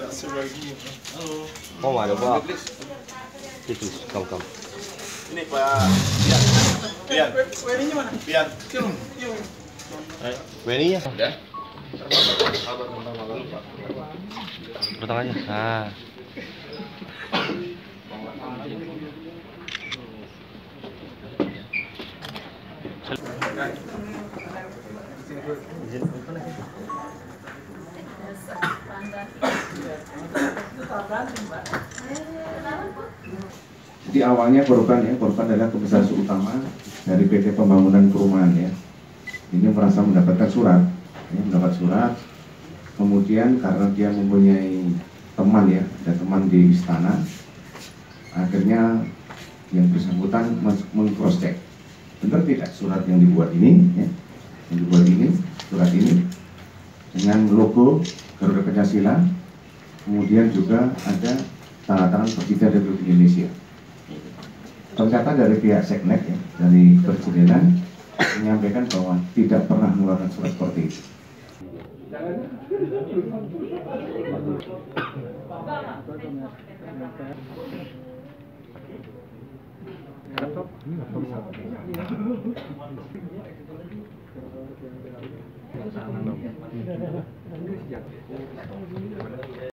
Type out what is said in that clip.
Halo. Oh, ada Pak. Itu, kamu. Ini Pak Bian. WNI-nya mana? Bian. WNI-nya? Udah. Bertang aja. Nah. Jadi awalnya korban adalah komisaris utama dari PT Pembangunan Perumahan ya. Ini merasa mendapatkan surat, kemudian karena dia mempunyai teman ya, ada teman di istana, akhirnya yang bersangkutan meng-cross check, benar tidak surat yang dibuat ini, ya, surat ini dengan logo Garuda Pancasila, kemudian juga ada tanda tangan Presiden Republik Indonesia. Ternyata dari pihak Seknek ya, dari Presidenan menyampaikan bahwa tidak pernah mengeluarkan surat seperti itu.